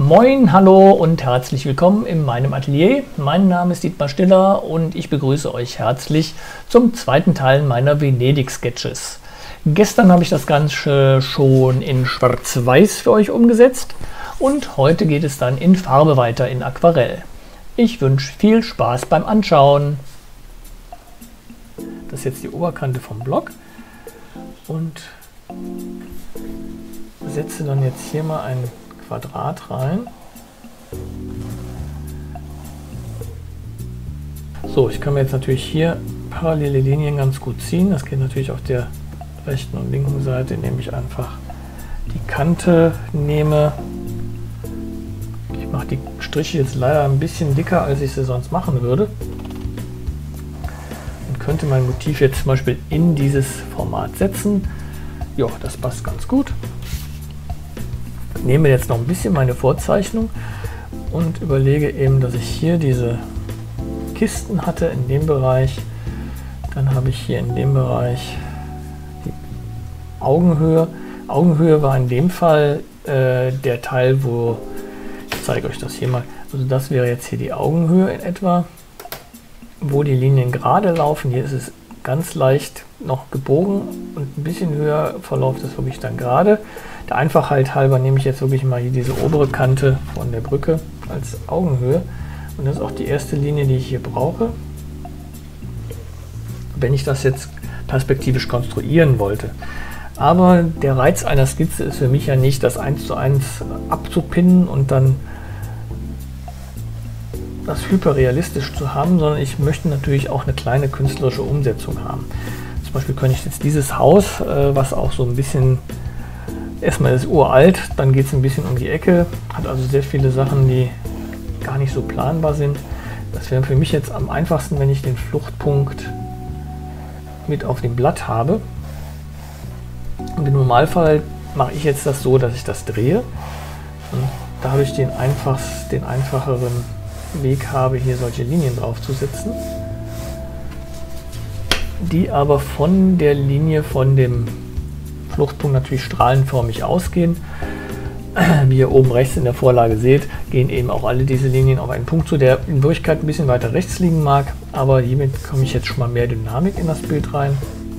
Moin, hallo und herzlich willkommen in meinem Atelier. Mein Name ist Dietmar Stiller und ich begrüße euch herzlich zum zweiten Teil meiner Venedig-Sketches. Gestern habe ich das Ganze schon in Schwarz-Weiß für euch umgesetzt und heute geht es dann in Farbe weiter, in Aquarell. Ich wünsche viel Spaß beim Anschauen. Das ist jetzt die Oberkante vom Block und setze dann jetzt hier mal ein Quadrat rein. So, ich kann mir jetzt natürlich hier parallele Linien ganz gut ziehen. Das geht natürlich auf der rechten und linken Seite, indem ich einfach die Kante nehme. Ich mache die Striche jetzt leider ein bisschen dicker, als ich sie sonst machen würde. Und könnte mein Motiv jetzt zum Beispiel in dieses Format setzen. Ja, das passt ganz gut. Ich nehme jetzt noch ein bisschen meine Vorzeichnung und überlege eben, dass ich hier diese Kisten hatte in dem Bereich. Dann habe ich hier in dem Bereich die Augenhöhe. Augenhöhe war in dem Fall der Teil, wo, ich zeige euch das hier mal, also das wäre jetzt hier die Augenhöhe in etwa, wo die Linien gerade laufen. Hier ist es ganz leicht noch gebogen und ein bisschen höher verläuft es wirklich dann gerade. Der Einfachheit halber nehme ich jetzt wirklich mal hier diese obere Kante von der Brücke als Augenhöhe. Und das ist auch die erste Linie, die ich hier brauche, wenn ich das jetzt perspektivisch konstruieren wollte. Aber der Reiz einer Skizze ist für mich ja nicht, das 1:1 abzupinnen und dann das hyperrealistisch zu haben, sondern ich möchte natürlich auch eine kleine künstlerische Umsetzung haben. Zum Beispiel könnte ich jetzt dieses Haus, was auch so ein bisschen, erstmal ist uralt, dann geht es ein bisschen um die Ecke, hat also sehr viele Sachen, die gar nicht so planbar sind. Das wäre für mich jetzt am einfachsten, wenn ich den Fluchtpunkt mit auf dem Blatt habe. Und im Normalfall mache ich jetzt das so, dass ich das drehe. Und da habe ich den einfacheren Weg habe, hier solche Linien drauf zu setzen, die aber von der Linie von dem Fluchtpunkt natürlich strahlenförmig ausgehen. Wie ihr oben rechts in der Vorlage seht, gehen eben auch alle diese Linien auf einen Punkt zu, der in Wirklichkeit ein bisschen weiter rechts liegen mag, aber hiermit komme ich jetzt schon mal mehr Dynamik in das Bild rein.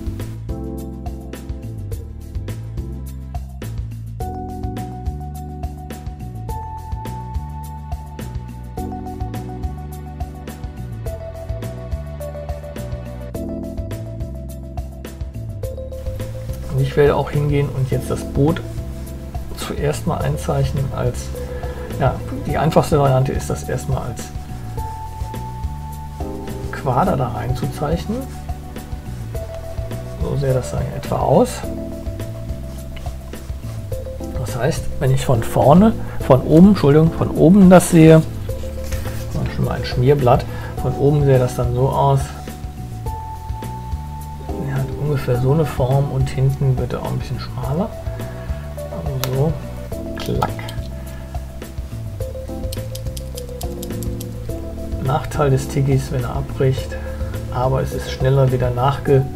Und ich werde auch hingehen und jetzt das Boot zuerst mal einzeichnen als, ja, die einfachste Variante ist das erstmal als Quader da rein zu zeichnen. So sähe das dann in etwa aus. Das heißt, wenn ich von oben das sehe, schon mal ein Schmierblatt, von oben sähe das dann so aus. Er hat ungefähr so eine Form und hinten wird er auch ein bisschen schmaler. Also so, klack. Nachteil des Tiggis, wenn er abbricht, aber es ist schneller wieder nachgefüllt,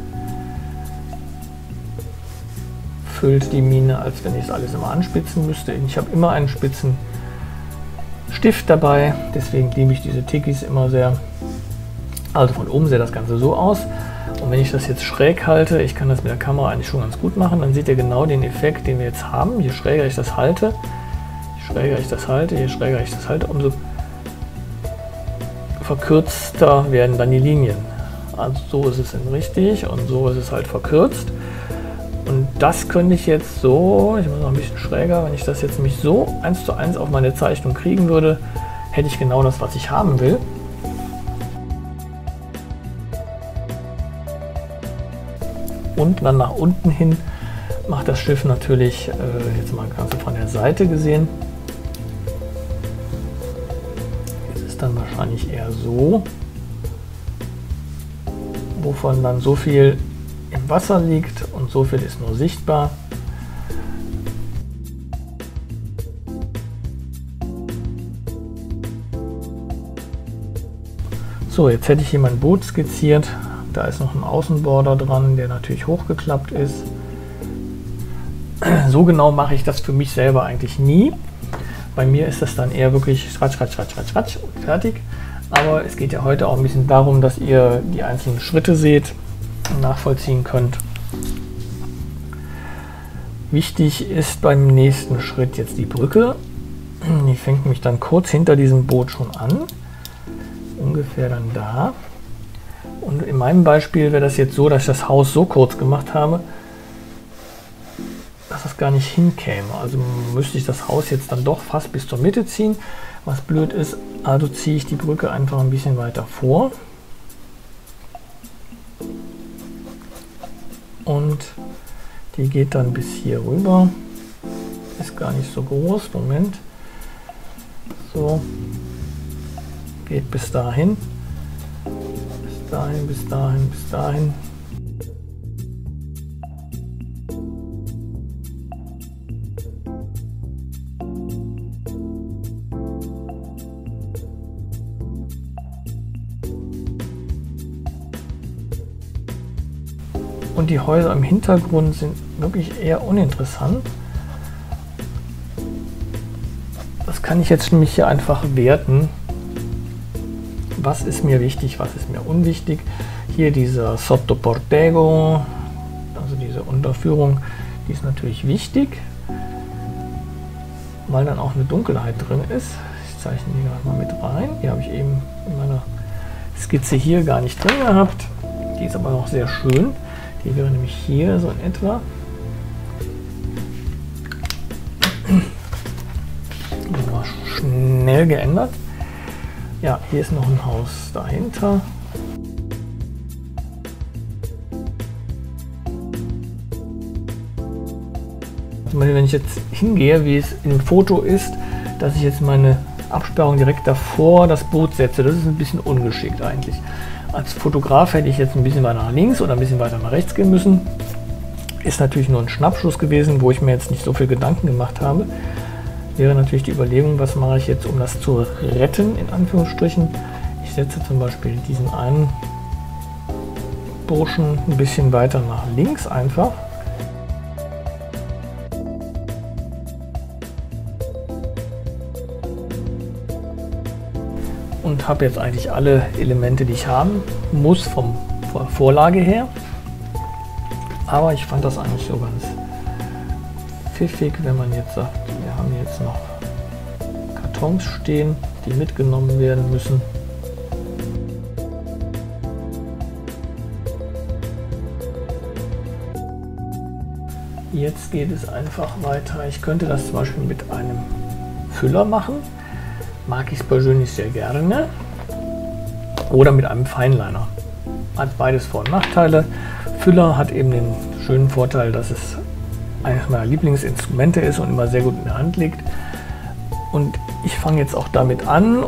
die Mine, als wenn ich es alles immer anspitzen müsste. Ich habe immer einen spitzen Stift dabei, deswegen liebe ich diese Tiggis immer sehr. Also von oben sähe das Ganze so aus. Und wenn ich das jetzt schräg halte, ich kann das mit der Kamera eigentlich schon ganz gut machen, dann seht ihr genau den Effekt, den wir jetzt haben. Je schräger ich das halte, je schräger ich das halte, umso verkürzter werden dann die Linien. Also so ist es dann richtig und so ist es halt verkürzt. Und das könnte ich jetzt so, ich mache noch ein bisschen schräger, wenn ich das jetzt nämlich so 1:1 auf meine Zeichnung kriegen würde, hätte ich genau das, was ich haben will. Und dann nach unten hin macht das Schiff natürlich, jetzt mal ganz von der Seite gesehen, jetzt ist dann wahrscheinlich eher so, wovon dann so viel im Wasser liegt und so viel ist nur sichtbar. So, jetzt hätte ich hier mein Boot skizziert. Da ist noch ein Außenborder dran, der natürlich hochgeklappt ist. So genau mache ich das für mich selber eigentlich nie, Bei mir ist das dann eher wirklich ratsch, ratsch, ratsch, ratsch, ratsch und fertig. Aber es geht ja heute auch ein bisschen darum, dass ihr die einzelnen Schritte seht und nachvollziehen könnt. Wichtig ist beim nächsten Schritt jetzt die Brücke. Die fängt nämlich dann kurz hinter diesem Boot schon an. Ungefähr dann da. Und in meinem Beispiel wäre das jetzt so, dass ich das Haus so kurz gemacht habe, dass das gar nicht hinkäme. Also müsste ich das Haus jetzt dann doch fast bis zur Mitte ziehen, was blöd ist. Also ziehe ich die Brücke einfach ein bisschen weiter vor. Und die geht dann bis hier rüber. Ist gar nicht so groß. Moment. So. Geht bis dahin. Bis dahin, bis dahin, bis dahin. Und die Häuser im Hintergrund sind wirklich eher uninteressant. Das kann ich jetzt nämlich hier einfach werten. Was ist mir wichtig, was ist mir unwichtig. Hier dieser Sottoportego, also diese Unterführung, die ist natürlich wichtig, weil dann auch eine Dunkelheit drin ist. Ich zeichne die gerade mal mit rein. Die habe ich eben in meiner Skizze hier gar nicht drin gehabt. Die ist aber auch sehr schön. Die wäre nämlich hier so in etwa. Mal schnell geändert. Ja, hier ist noch ein Haus dahinter. Wenn ich jetzt hingehe, wie es im Foto ist, dass ich jetzt meine Absperrung direkt davor das Boot setze, das ist ein bisschen ungeschickt eigentlich. Als Fotograf hätte ich jetzt ein bisschen weiter nach links oder ein bisschen weiter nach rechts gehen müssen. Ist natürlich nur ein Schnappschuss gewesen, wo ich mir jetzt nicht so viel Gedanken gemacht habe. Wäre natürlich die Überlegung, was mache ich jetzt, um das zu retten, in Anführungsstrichen. Ich setze zum Beispiel diesen einen Burschen ein bisschen weiter nach links einfach. Und habe jetzt eigentlich alle Elemente, die ich haben muss, von Vorlage her. Aber ich fand das eigentlich so ganz pfiffig, wenn man jetzt sagt, wir haben jetzt noch Kartons stehen, die mitgenommen werden müssen. Jetzt geht es einfach weiter. Ich könnte das zum Beispiel mit einem Füller machen. Mag ich persönlich sehr gerne. Oder mit einem Feinliner. Hat beides Vor- und Nachteile. Füller hat eben den schönen Vorteil, dass es eines meiner Lieblingsinstrumente ist und immer sehr gut in der Hand liegt. Und ich fange jetzt auch damit an.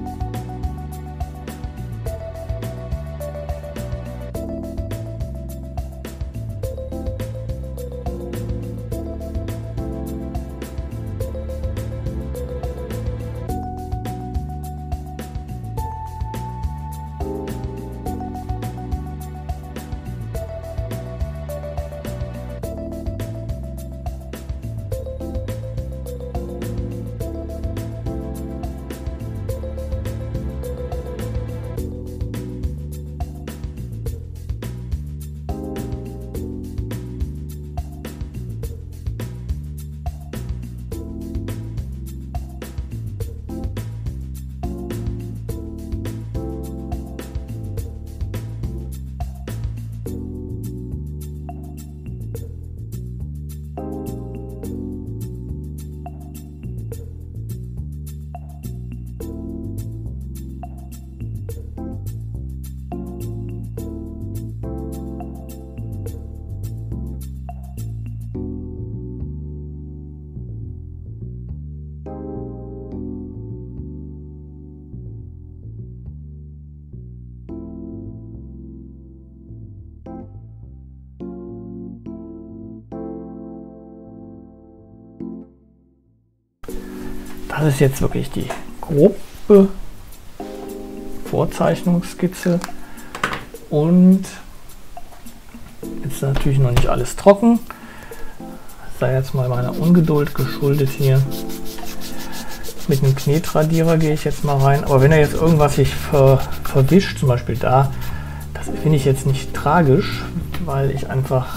Das ist jetzt wirklich die grobe Vorzeichnungsskizze und jetzt ist natürlich noch nicht alles trocken. Sei jetzt mal meiner Ungeduld geschuldet hier. Mit einem Knetradierer gehe ich jetzt mal rein. Aber wenn er jetzt irgendwas sich verwischt, zum Beispiel da, das finde ich jetzt nicht tragisch, weil ich einfach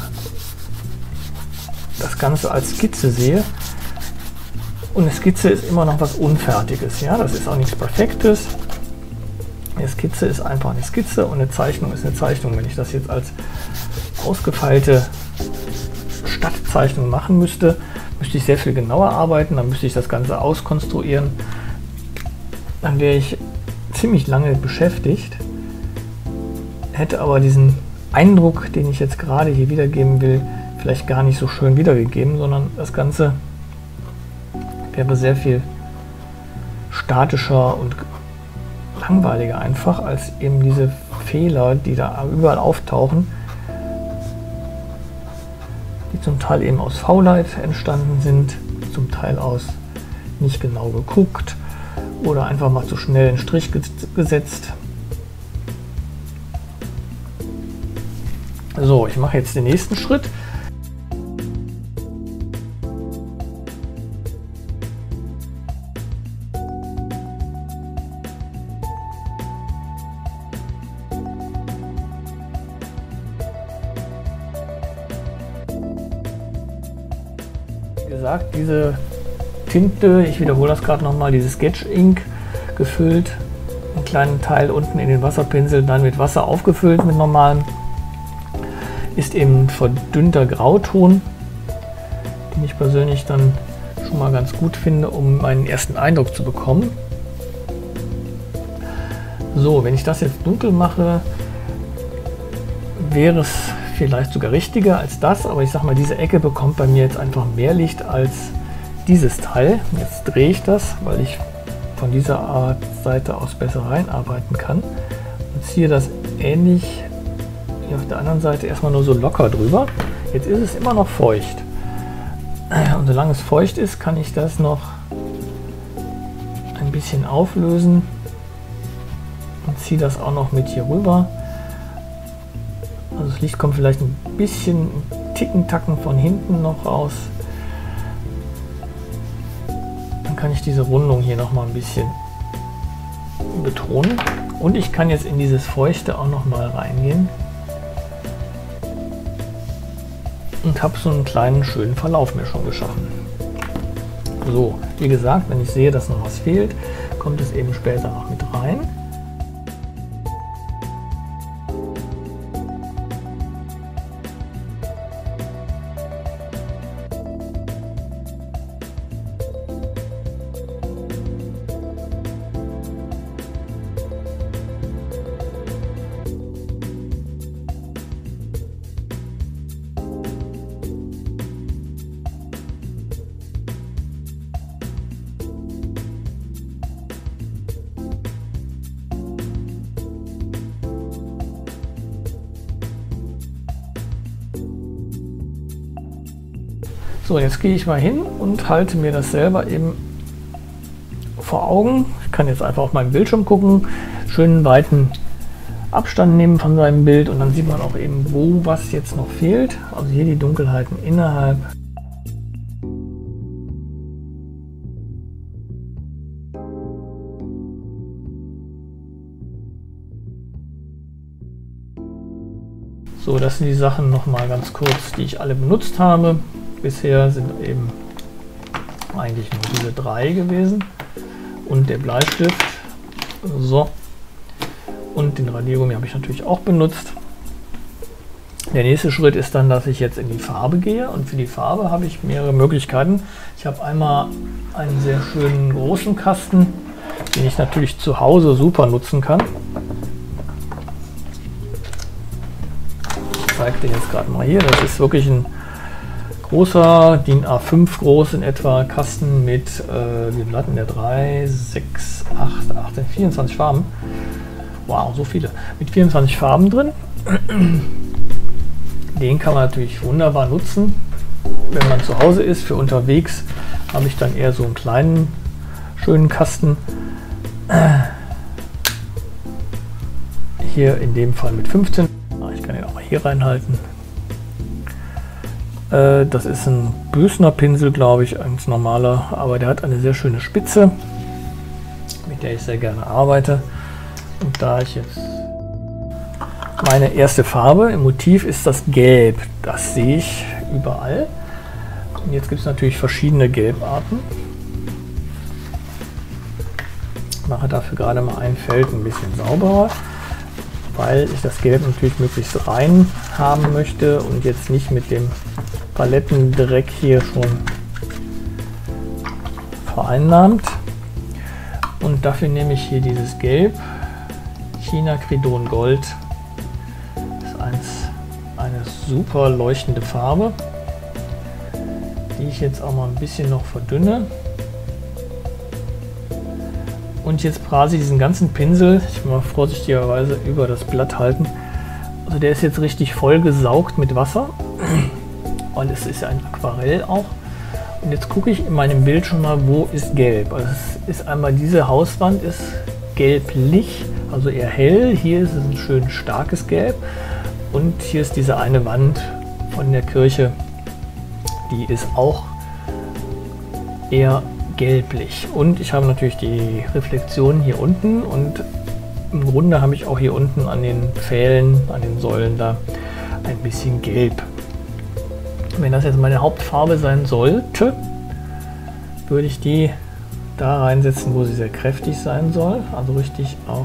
das Ganze als Skizze sehe. Und eine Skizze ist immer noch was Unfertiges. Ja? Das ist auch nichts Perfektes. Eine Skizze ist einfach eine Skizze und eine Zeichnung ist eine Zeichnung. Wenn ich das jetzt als ausgefeilte Stadtzeichnung machen müsste, müsste ich sehr viel genauer arbeiten, dann müsste ich das Ganze auskonstruieren. Dann wäre ich ziemlich lange beschäftigt, hätte aber diesen Eindruck, den ich jetzt gerade hier wiedergeben will, vielleicht gar nicht so schön wiedergegeben, sondern das Ganze wäre sehr viel statischer und langweiliger einfach, als eben diese Fehler, die da überall auftauchen, die zum Teil eben aus Faulheit entstanden sind, zum Teil aus nicht genau geguckt oder einfach mal zu schnell einen Strich gesetzt. So, ich mache jetzt den nächsten Schritt. Wie gesagt, diese Tinte, ich wiederhole das gerade nochmal, dieses Sketch Ink gefüllt, einen kleinen Teil unten in den Wasserpinsel, dann mit Wasser aufgefüllt mit normalem, ist eben ein verdünnter Grauton, den ich persönlich dann schon mal ganz gut finde, um meinen ersten Eindruck zu bekommen. So, wenn ich das jetzt dunkel mache, wäre es vielleicht sogar richtiger als das, aber ich sag mal, diese Ecke bekommt bei mir jetzt einfach mehr Licht als dieses Teil. Jetzt drehe ich das, weil ich von dieser Art Seite aus besser reinarbeiten kann und ziehe das ähnlich hier auf der anderen Seite erstmal nur so locker drüber. Jetzt ist es immer noch feucht und solange es feucht ist, kann ich das noch ein bisschen auflösen und ziehe das auch noch mit hier rüber. Also das Licht kommt vielleicht ein bisschen, einen Ticken-Tacken von hinten noch raus. Dann kann ich diese Rundung hier noch mal ein bisschen betonen. Und ich kann jetzt in dieses Feuchte auch noch mal reingehen. Und habe so einen kleinen, schönen Verlauf mir schon geschaffen. So, wie gesagt, wenn ich sehe, dass noch was fehlt, kommt es eben später noch mit rein. So, jetzt gehe ich mal hin und halte mir das selber eben vor Augen. Ich kann jetzt einfach auf meinen Bildschirm gucken, schönen weiten Abstand nehmen von seinem Bild und dann sieht man auch eben, wo was jetzt noch fehlt. Also hier die Dunkelheiten innerhalb. So, das sind die Sachen noch mal ganz kurz, die ich alle benutzt habe. Bisher sind eben eigentlich nur diese 3 gewesen und der Bleistift. So, und den Radiergummi habe ich natürlich auch benutzt. Der nächste Schritt ist dann, dass ich jetzt in die Farbe gehe und für die Farbe habe ich mehrere Möglichkeiten. Ich habe einmal einen sehr schönen großen Kasten, den ich natürlich zu Hause super nutzen kann. Ich zeige den jetzt gerade mal hier. Das ist wirklich ein großer, DIN A5 groß in etwa, Kasten mit, wie viel hatten der? 3, 6, 8, 18, 24 Farben. Wow, so viele. Mit 24 Farben drin. Den kann man natürlich wunderbar nutzen, wenn man zu Hause ist. Für unterwegs habe ich dann eher so einen kleinen, schönen Kasten. Hier in dem Fall mit 15. Ich kann den auch mal hier reinhalten. Das ist ein Bösner Pinsel, glaube ich, ein normaler, aber der hat eine sehr schöne Spitze. mit der ich sehr gerne arbeite. Und da ich jetzt meine erste Farbe im Motiv ist das Gelb. Das sehe ich überall. Und jetzt gibt es natürlich verschiedene Gelbarten. Ich mache dafür gerade mal ein Feld ein bisschen sauberer, weil ich das Gelb natürlich möglichst rein haben möchte und jetzt nicht mit dem Palettendreck hier schon vereinnahmt. Und dafür nehme ich hier dieses Gelb, Chinacridon Gold. Das ist eine super leuchtende Farbe, die ich jetzt auch mal ein bisschen noch verdünne. Und jetzt brase ich diesen ganzen Pinsel, ich will mal vorsichtigerweise über das Blatt halten. Also der ist jetzt richtig voll gesaugt mit Wasser, weil es ist ein Aquarell auch. Und jetzt gucke ich in meinem Bild schon mal, wo ist Gelb. Also es ist einmal diese Hauswand ist gelblich, also eher hell. Hier ist es ein schön starkes Gelb. Und hier ist diese eine Wand von der Kirche, die ist auch eher gelblich. Und ich habe natürlich die Reflexion hier unten und im Grunde habe ich auch hier unten an den Pfählen, an den Säulen da ein bisschen Gelb. Wenn das jetzt meine Hauptfarbe sein sollte, würde ich die da reinsetzen, wo sie sehr kräftig sein soll. Also richtig auch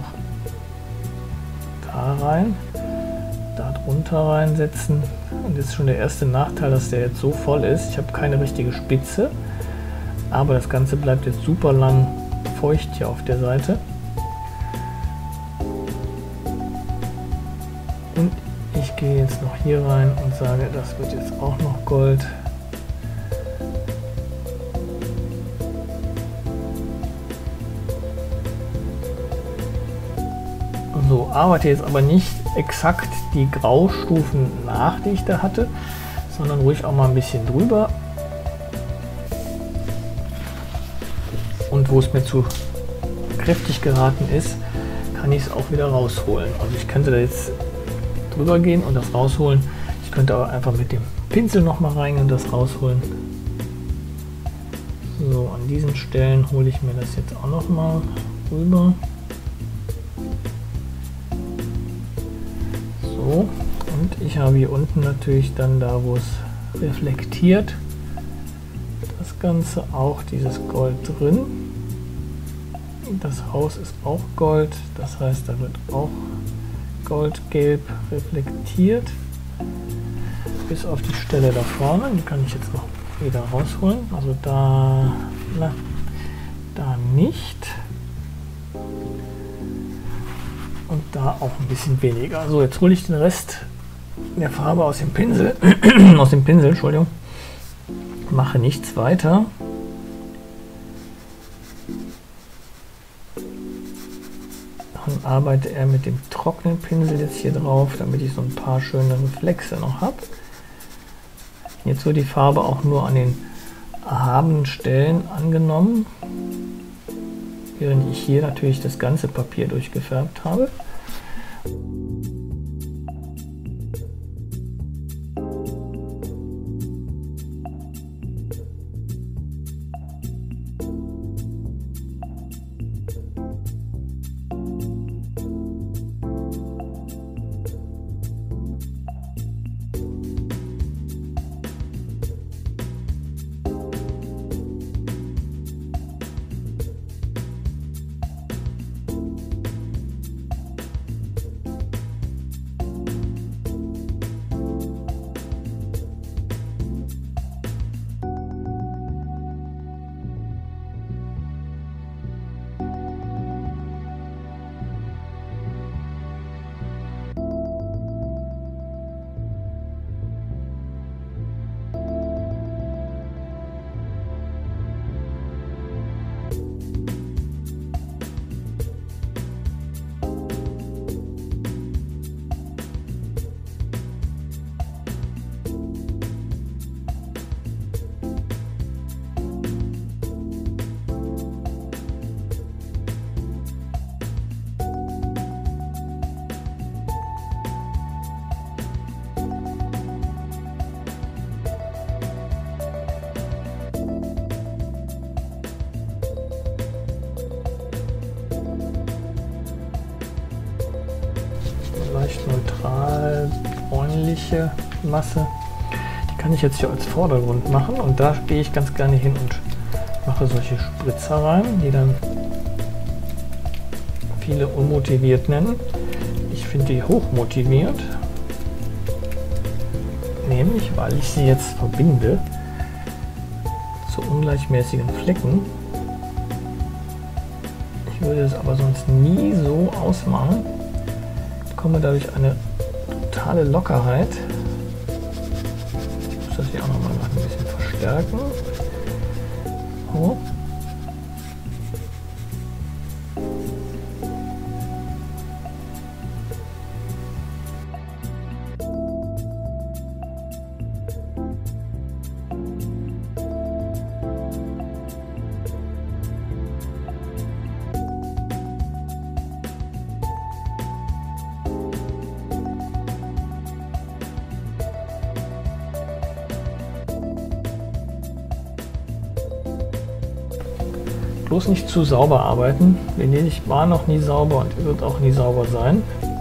da rein, da drunter reinsetzen. Und jetzt ist schon der erste Nachteil, dass der jetzt so voll ist. Ich habe keine richtige Spitze, aber das Ganze bleibt jetzt super lang feucht hier auf der Seite. Und ich gehe jetzt noch hier rein und sage, das wird jetzt auch noch Gold. So, arbeite jetzt aber nicht exakt die Graustufen nach, die ich da hatte, sondern ruhig auch mal ein bisschen drüber. Und wo es mir zu kräftig geraten ist, kann ich es auch wieder rausholen. Also ich könnte da jetzt drüber gehen und das rausholen. Ich könnte aber einfach mit dem Pinsel noch mal rein und das rausholen. So, an diesen Stellen hole ich mir das jetzt auch noch mal rüber. So, und ich habe hier unten natürlich dann da, wo es reflektiert, das Ganze auch dieses Gold drin. Das Haus ist auch Gold, das heißt, da wird auch Goldgelb reflektiert, bis auf die Stelle da vorne. Die kann ich jetzt noch wieder rausholen. Also da, da nicht. Und da auch ein bisschen weniger. So, jetzt hole ich den Rest der Farbe aus dem Pinsel, Entschuldigung. Mache nichts weiter. Dann arbeite er mit dem trockenen Pinsel jetzt hier drauf, damit ich so ein paar schöne Reflexe noch habe. Jetzt wird die Farbe auch nur an den erhabenen Stellen angenommen, während ich hier natürlich das ganze Papier durchgefärbt habe. weiche Masse. Die kann ich jetzt hier als Vordergrund machen und da gehe ich ganz gerne hin und mache solche Spritzer rein, die dann viele unmotiviert nennen. Ich finde die hochmotiviert, nämlich weil ich sie jetzt verbinde zu ungleichmäßigen Flecken. Ich würde es aber sonst nie so ausmachen. Ich bekomme dadurch eine totale Lockerheit. Ich muss das hier auch noch mal ein bisschen verstärken. So. Bloß nicht zu sauber arbeiten. Venedig war noch nie sauber und wird auch nie sauber sein.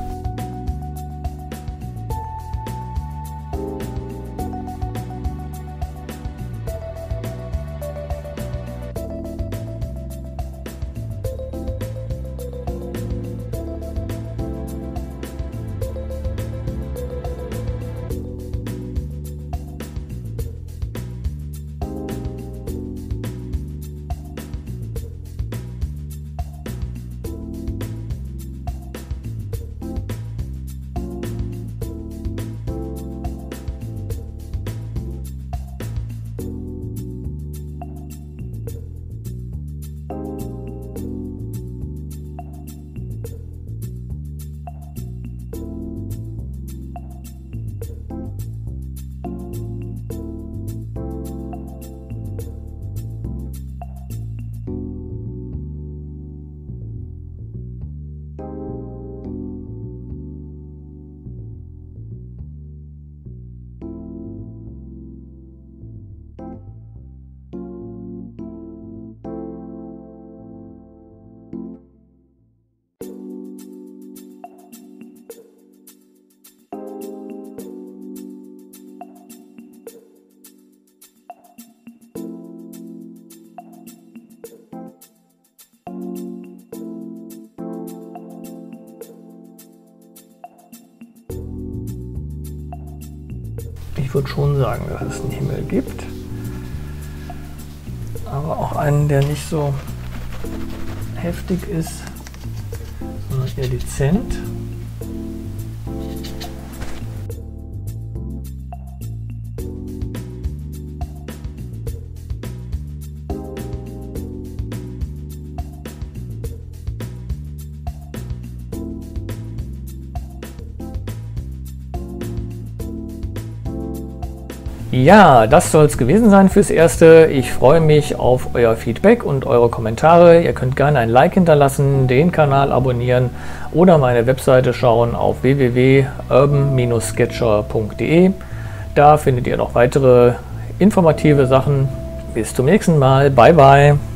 Ich würde schon sagen, dass es einen Himmel gibt, aber auch einen, der nicht so heftig ist, sondern eher dezent. Ja, das soll es gewesen sein fürs Erste. Ich freue mich auf euer Feedback und eure Kommentare. Ihr könnt gerne ein Like hinterlassen, den Kanal abonnieren oder meine Webseite schauen auf www.urban-sketcher.de. Da findet ihr noch weitere informative Sachen. Bis zum nächsten Mal. Bye bye.